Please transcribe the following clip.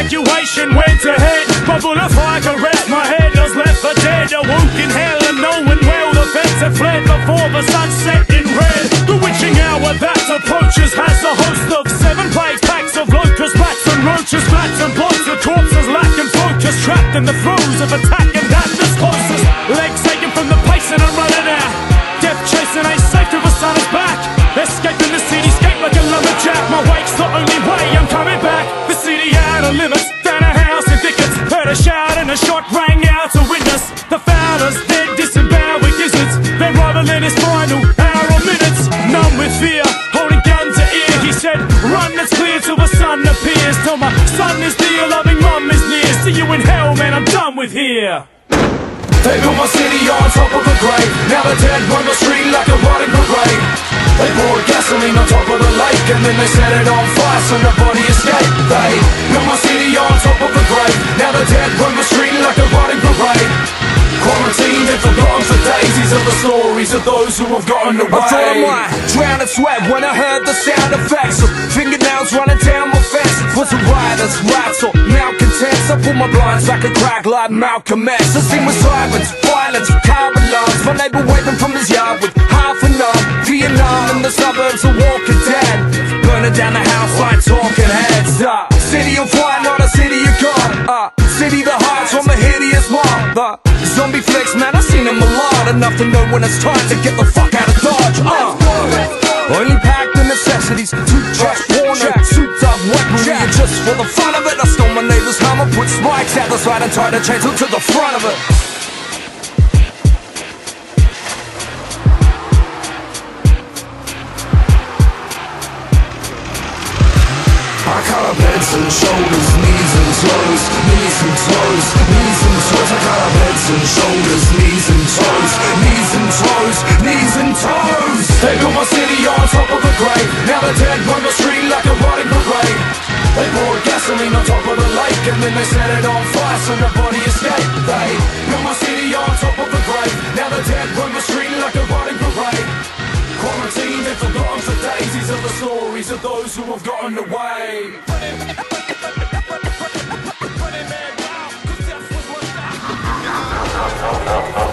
evacuation went ahead. Bubble of fire caressed my head, was left for dead. A wound in hell and knowing well the feds had fled before the sun set in red. The witching hour that approaches has a host of 7 plagues, packs of locusts, bats and roaches, bats and blocks of corpses lacking focus, trapped in the throes of attack and darkness closest. Legs aching from the pace and I'm running out. Death chasing ain't safe till the sun is back. Escaping the cityscape like a lumberjack. My wake's the only way I'm coming back. The city out of limits, down a house in thickets. Heard a shout and a shot rang out to witness the founders dead, disemboweled with gizzards. They're rivaling his final hour or minutes. Numb with fear, holding gun to ear. He said, run, it's clear till the sun appears. Till my son is dear, loving mum is near. See you in hell, man, I'm done with here. They built my city on top of a grave. Now the dead run the street like a rotting parade. They poured gasoline on top of the lake, and then they set it on fire so nobody escaped. They built my city on top of a grave. Now the dead run the street like a rotting parade. Quarantined and forgotten for days. These are the stories of those who have gotten away. I thought I might drown in sweat when I heard the sound effects of fingernails running down my face. Was it rioters, rats or malcontents? I pulled my blinds back and crack like Malcolm X. The scene was sirens, violence, car alarms. My neighbour waving from his yard with half an arm. Vietnam in the suburbs of Walking Dead, burning down the house like talking heads. City on fire, not a city of God. City that hides from a hideous mob. Zombie flicks, man, I've seen them a lot. Enough to know when it's time to get the fuck out of Dodge. Only packed the necessities, toothbrush, porno, souped up weaponry. And just for the fun of it, I stole my neighbor's hammer, put spikes out the side and tied a chainsaw to the front of it. I cut up heads and shoulders, knees and toes, knees and toes, knees and toes. I cut up heads and shoulders, knees and toes, knees and toes, knees and toes. They built my city on top of a grave. Now the dead run the street like a rotting parade. They poured gasoline on top of the lake, and then they set it on fire so nobody escaped. They built my city on top of a grave. Now the dead run the street like a rotting parade. Quarantined and forgotten for days. These are the stories of those who have gotten away.